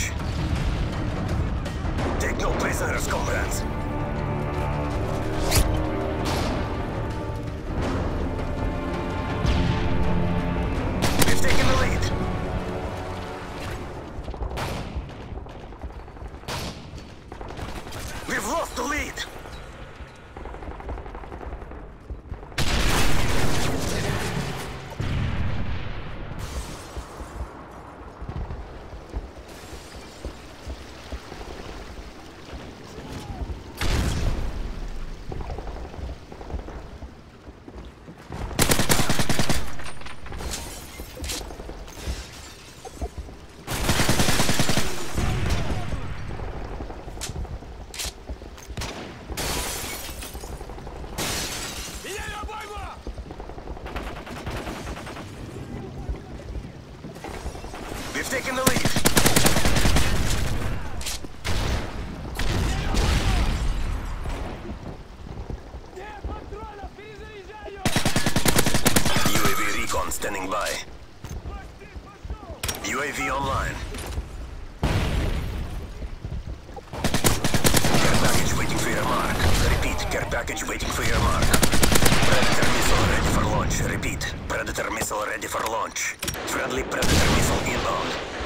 launch. Take no prisoners, comrades. We've taken the lead. We've lost the lead. We've taken the lead. UAV recon standing by. UAV online. Care package waiting for your mark. Repeat, care package waiting for your mark. Predator missile ready for launch. Repeat, Predator missile ready for launch. Friendly Predator missile inbound.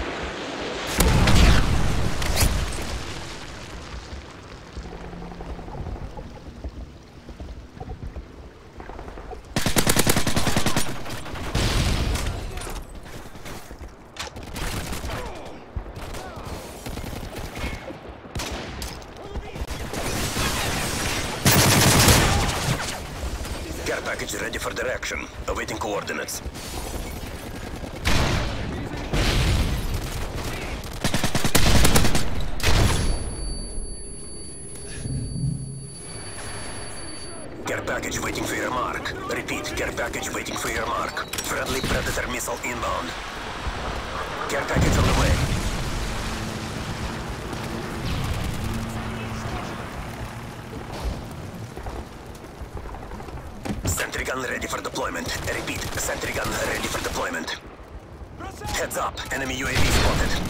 Care package ready for direction. Awaiting coordinates. Care package waiting for your mark. Repeat, care package waiting for your mark. Friendly Predator missile inbound. Care package on the way. Sentry gun ready for deployment. Repeat, sentry gun ready for deployment. Heads up, enemy UAV spotted.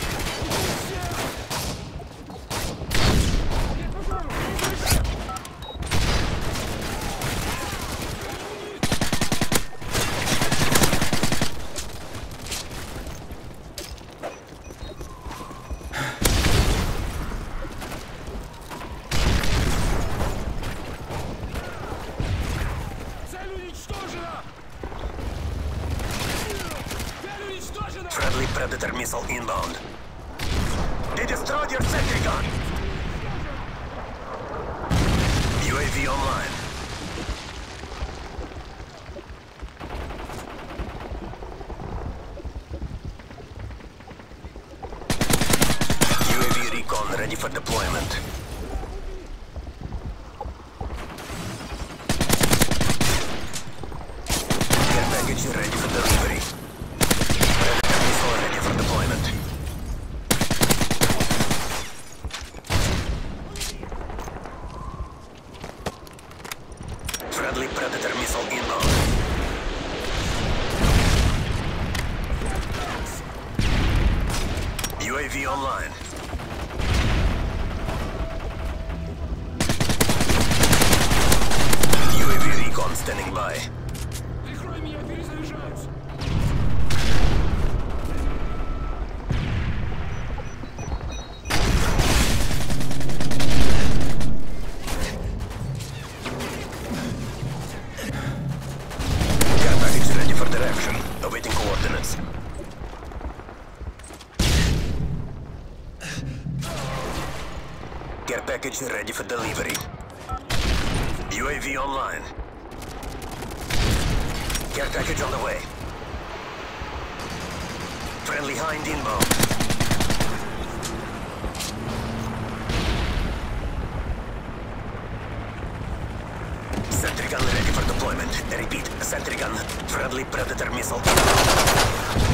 Friendly Predator missile inbound. They destroyed your sentry gun! UAV online. UAV recon ready for deployment. Care package ready for delivery. Ready for deployment. Friendly Predator missile inbound. UAV online. UAV recon standing by. Direction, awaiting coordinates. Care package ready for delivery. UAV online. Care package on the way. Friendly Hind inbound. Sentry gun ready for deployment. Repeat, sentry gun. Friendly Predator missile.